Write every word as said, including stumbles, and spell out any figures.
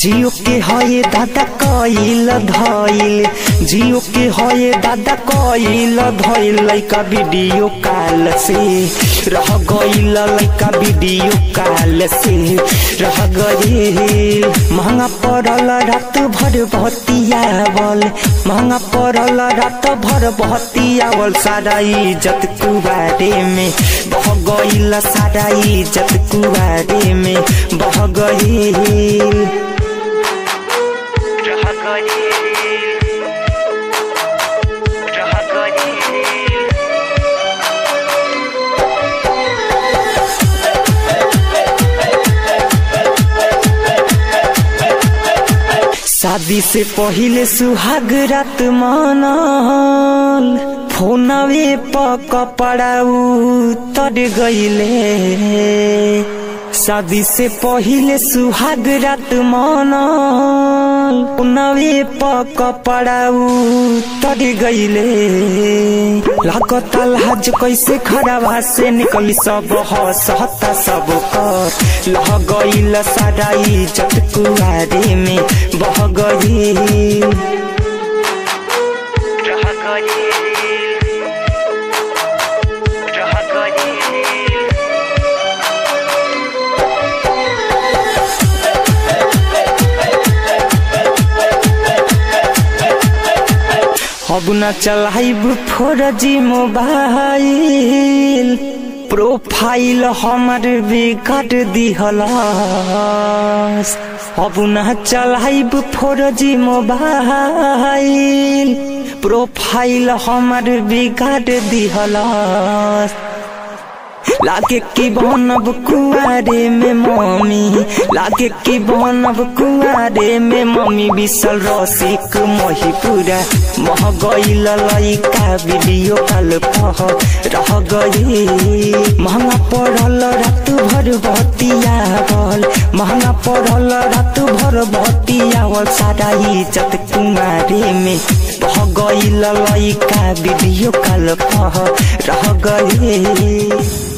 जियो के हये दादा कइल धइल जियो के हये दादा कइल धइल लइका वीडियो कॉल से रह गइल लइका वीडियो कॉल से रह गइल महंगा पड़ल रात भर बहतियावल महंगा पड़ल रात भर बहतियावल सारा इज्जत कुवारे में बह गइल सारा इज्जत कुवारे में बह गइल शादी से पहले सुहाग रात मनल फोनवे पर कपड़ा उतर गइले शादी से पहले सुहाग रात मनल फोनवे पर कपड़ा उतर गइले लागत लाज कैसे खराबा से निकली सब हंसता सब कर लह गइल सारा इज्जत कुवारे में बह गइल अब न चलाइब फोर जी मोबाइल प्रोफाइल हमार बिगाड़ दिहलास अब न चलाइब फोर जी मोबाइल प्रोफाइल हमार बिगाड़ दिहलास लागे की बनब कुआरे में मम्मी लागे की बनब कुआरे में मम्मी विशाल रसिक महिपुरा मह गइल लइका वीडियो कॉल पर रह गइल महंगा पड़ल रात भर बहतियावल महंगा पड़ल रात भर बहतियावल सारा इज्जत कुआरे में बह गइल लइका वीडियो कॉल पर रह गइल।